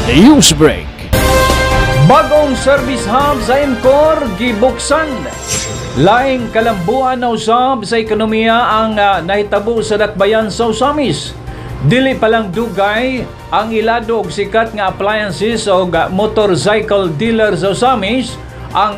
News Break. Bagong service hub sa MCOR gibuksan. Laing kalambuan na usab sa ekonomiya ang nahitabo sa dakbayan sa Usamis. Dili palang dugay ang ilado og sikat nga appliances o motorcycle dealer sa Usamis ang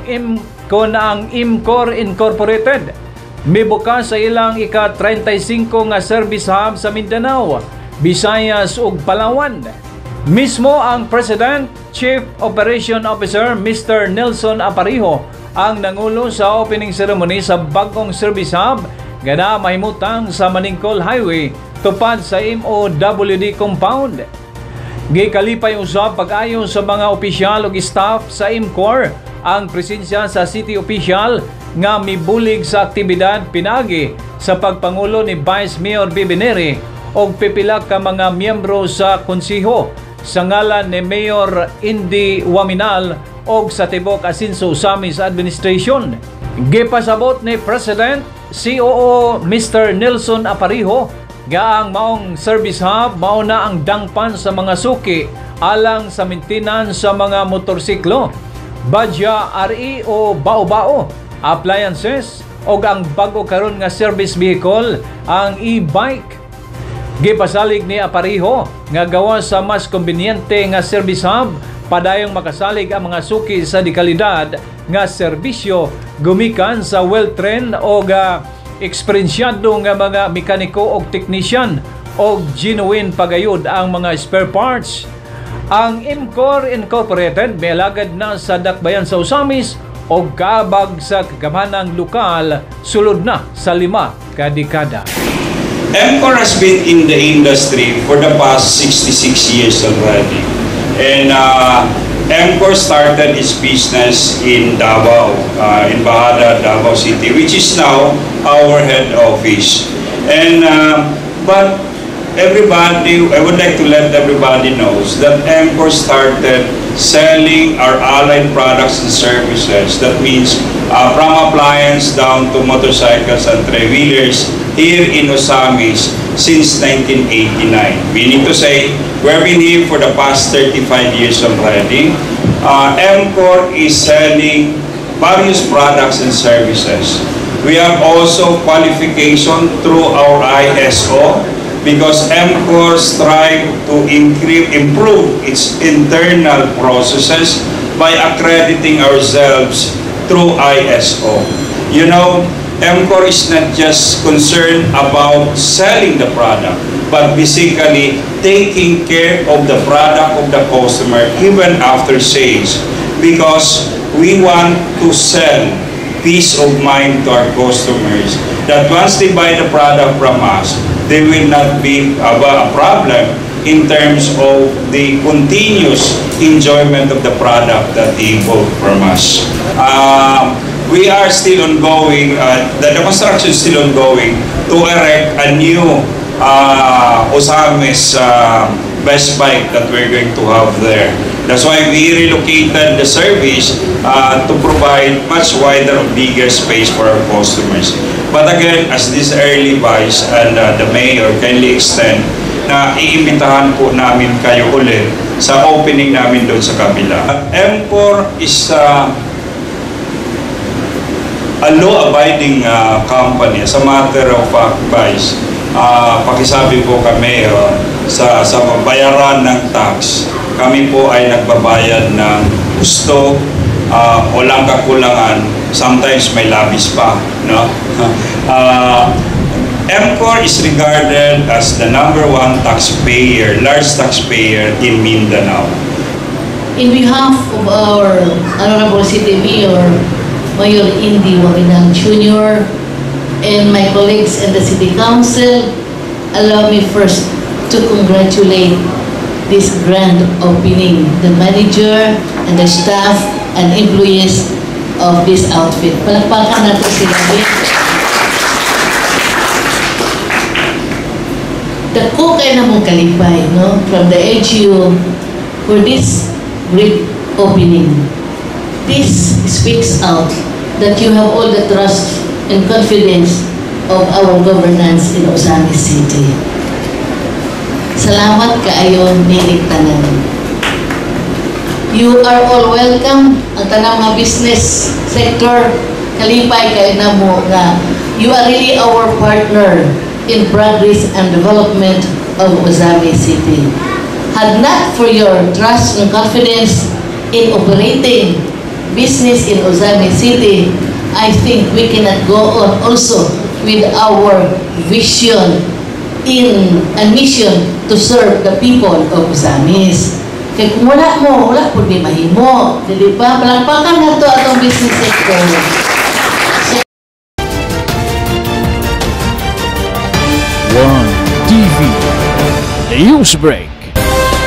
MCOR Incorporated. Mibukas sa ilang ika-35 nga service hub sa Mindanao, Visayas ug Palawan. Mismo ang President, Chief Operation Officer Mr. Nelson Apariho ang nangulo sa opening ceremony sa bagong service hub nga na mahimutang sa Maningkol Highway tupad sa MOWD compound. Gikalipay usab pag-ayo sa mga opisyal ug staff sa MCOR ang presensya sa city official nga mibulig sa aktibidad pinagi sa pagpangulo ni Vice Mayor Bibineri og pipila ka mga miyembro sa konseho sa ngalan ni Mayor Indy Waminal og sa tibok Asinso Usamis Administration. Gipasabot ni President COO Mr. Nelson Apariho nga ang maong service hub mao na ang dangpan sa mga suki alang sa maintenance sa mga motorsiklo, badya RE o bao-bao, appliances o ang bago karon nga service vehicle ang e-bike. Gipasalig ni Apariho nga gawa sa mas konbinyente nga service hub padayong makasalig ang mga suki sa dekalidad nga serbisyo gumikan sa well-trained o eksperyensyado nga mga mekaniko o technician o genuine pagayod ang mga spare parts. Ang MCOR Incorporated may alagad na sa dakbayan sa Usamis o kaabag sa kagamanang lokal sulod na sa 5 ka dekada. MCOR has been in the industry for the past 66 years already. And MCOR started its business in Davao, in Bahada, Davao City, which is now our head office. And but everybody, I would like to let everybody knows that MCOR started selling our allied products and services. That means from appliance down to motorcycles and three-wheelers here in Usamis since 1989. Meaning to say, we've been here for the past 35 years already. MCOR is selling various products and services. We have also qualification through our ISO because MCOR strive to improve its internal processes by accrediting ourselves through ISO. You know, MCOR is not just concerned about selling the product, but basically taking care of the product of the customer even after sales, because we want to sell peace of mind to our customers that once they buy the product from us, they will not be a problem in terms of the continuous enjoyment of the product that they bought from us. We are still ongoing, the construction is still ongoing to erect a new Usamis Best Bike that we're going to have there. That's why we relocated the service to provide much wider and bigger space for our customers. But again, as this early Vice and the Mayor kindly extend, na iimbitahan po namin kayo ulit sa opening namin doon sa kabila. MCOR is a law-abiding company. As a matter of fact, Vice, pakisabi po kami sa bayaran ng tax, kami po ay nagbabayad ng gusto, walang kakulangan, sometimes may labis pa. No? MCOR is regarded as the #1 taxpayer, large taxpayer in Mindanao. In behalf of our Honorable City Mayor, Mayor Indy Waminal Jr., and my colleagues in the City Council, allow me first to congratulate this grand opening, the manager and the staff and employees of this outfit. Palakpakan natin sila. Dako kayo na mong kalipay, no? From the HU for this great opening. This speaks out that you have all the trust and confidence of our governance in Osamis City. Salamat kaayo nilig tanan. You are all welcome. Ang tanang mga business sector, kalipay kayo na mo nga you are really our partner in progress and development of Ozami City. Had not for your trust and confidence in operating business in Ozami City, I think we cannot go on also with our vision and mission to serve the people of Ozamis. Kaya kung wala po di mahimo. Di ba? Palakpakan na ito atong business sector. One TV News Break.